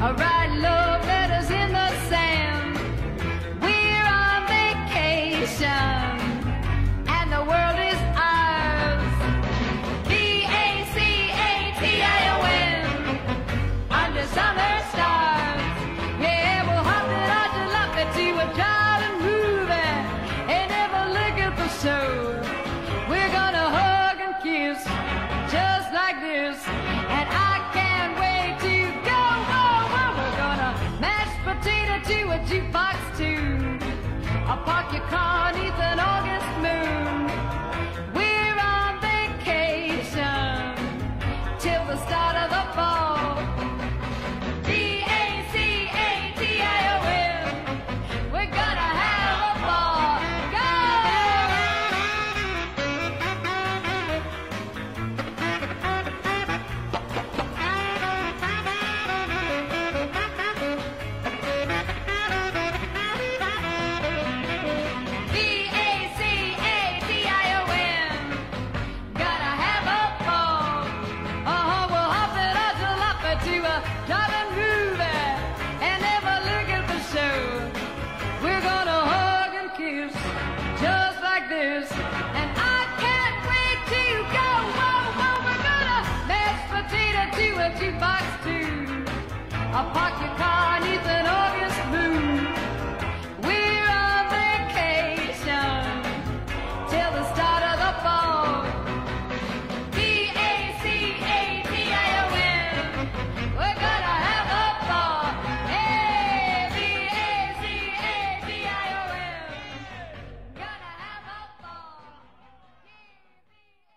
write love letters in the sand. We're on vacation, and the world is ours. V-A-C-A-T-I-O-N, under summer stars. Yeah, we'll hop it on jalopy to a jolly movie and never look at the show. We're gonna hug and kiss just like this, and I can't wait to go. Whoa, whoa, we're gonna mash potato to a jukebox tune. I'll park your car neath an August moon. We're on vacation till the start of the fall. V-A-C-A-T-I-O-N, we're gonna have a ball. Go! V-A-C-A-T-I-O-N, gotta have a ball. We'll hop it on jalopy to a driving movie and never look at the show. We're gonna hug and kiss just like this, and I can't wait to go. Whoa, whoa, we're gonna mash potato to a jukebox too. I'll park your car